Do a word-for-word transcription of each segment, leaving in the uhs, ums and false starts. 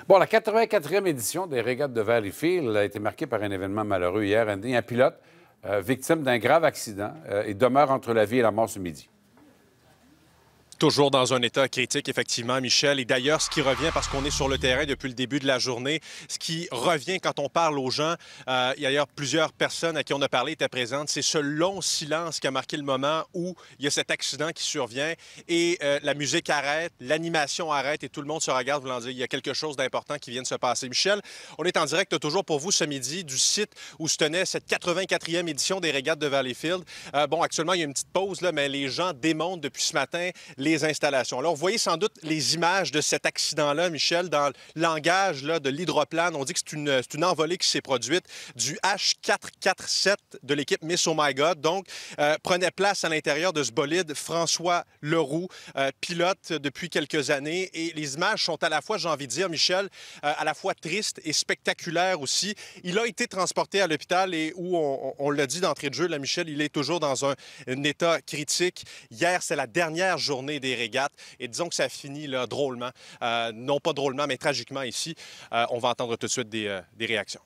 Bon, la quatre-vingt-quatrième édition des régates de Valleyfield a été marquée par un événement malheureux hier. Un, un pilote euh, victime d'un grave accident euh, et demeure entre la vie et la mort ce midi. Toujours dans un état critique, effectivement, Michel. Et d'ailleurs, ce qui revient, parce qu'on est sur le terrain depuis le début de la journée, ce qui revient quand on parle aux gens, euh, il y a d'ailleurs plusieurs personnes à qui on a parlé étaient présentes, c'est ce long silence qui a marqué le moment où il y a cet accident qui survient et euh, la musique arrête, l'animation arrête et tout le monde se regarde voulant dire il y a quelque chose d'important qui vient de se passer. Michel, on est en direct toujours pour vous ce midi du site où se tenait cette quatre-vingt-quatrième édition des régates de Valleyfield. Euh, bon, actuellement, il y a une petite pause, là, mais les gens démontent depuis ce matin les installations. Alors, vous voyez sans doute les images de cet accident-là, Michel, dans le langage là, de l'hydroplane. On dit que c'est une, c'est une envolée qui s'est produite du H quatre cent quarante-sept de l'équipe Miss Oh My God. Donc, euh, prenait place à l'intérieur de ce bolide François Leroux, euh, pilote depuis quelques années. Et les images sont à la fois, j'ai envie de dire, Michel, euh, à la fois tristes et spectaculaires aussi. Il a été transporté à l'hôpital et où, on, on l'a dit d'entrée de jeu, là, Michel, il est toujours dans un, un état critique. Hier, c'est la dernière journée des régates. Et disons que ça finit là, drôlement. Euh, non pas drôlement, mais tragiquement ici. Euh, on va entendre tout de suite des, euh, des réactions.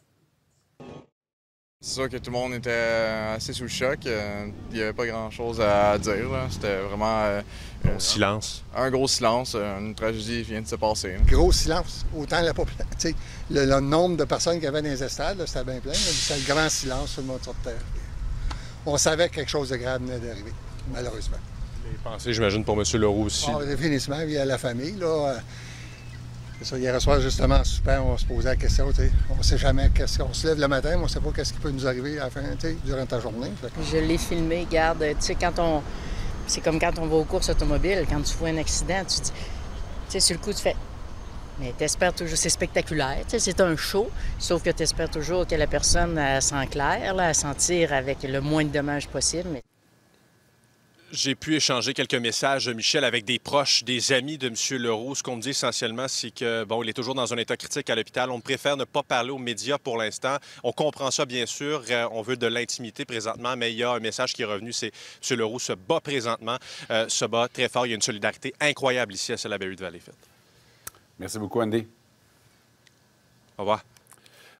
C'est sûr que tout le monde était assez sous le choc. Il n'y avait pas grand-chose à dire. C'était vraiment... Euh, un silence. Un gros silence. Une tragédie vient de se passer. Là. Gros silence. Autant la population... Le, le nombre de personnes qu'il y avait dans les estrades, c'était bien plein. C'était le grand silence sur le monde sur terre. On savait que quelque chose de grave venait d'arriver, malheureusement. Les pensées, j'imagine, pour M. Leroux aussi. Ah, définitivement, il y a la famille. Là, c'est ça, hier soir, justement, super, on se posait la question. On ne sait jamais qu'est-ce qu'on se lève le matin, mais on ne sait pas qu'est-ce qui peut nous arriver à la fin, durant ta journée. Je l'ai filmé, regarde, tu sais, quand on... C'est comme quand on va aux courses automobiles, quand tu vois un accident, tu dis... Tu sais, sur le coup, tu fais... Mais t'espères toujours... C'est spectaculaire, tu sais, c'est un show, sauf que t'espères toujours que la personne s'en claire, là, à s'en tire avec le moins de dommages possible. Mais... J'ai pu échanger quelques messages, Michel, avec des proches, des amis de M. Leroux. Ce qu'on me dit essentiellement, c'est que, bon, il est toujours dans un état critique à l'hôpital. On préfère ne pas parler aux médias pour l'instant. On comprend ça, bien sûr. On veut de l'intimité présentement, mais il y a un message qui est revenu, c'est M. Leroux se bat présentement, euh, se bat très fort. Il y a une solidarité incroyable ici à Salaberry de Valleyfield. Merci beaucoup, Andy. Au revoir.